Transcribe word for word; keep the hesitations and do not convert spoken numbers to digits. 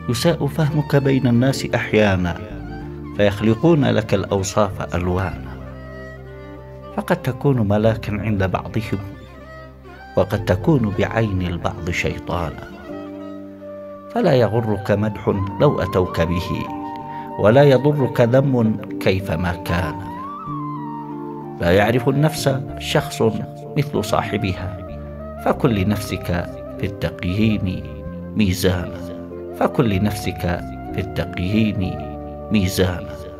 يساء فهمك بين الناس أحيانا فيخلقون لك الأوصاف ألوانا، فقد تكون ملاكا عند بعضهم وقد تكون بعين البعض شيطانا. فلا يغرك مدح لو أتوك به، ولا يضرك ذم كيفما كان. لا يعرف النفس شخص مثل صاحبها، فكن لنفسك في التقييم ميزانا، فكن لنفسك في التقييم ميزانا.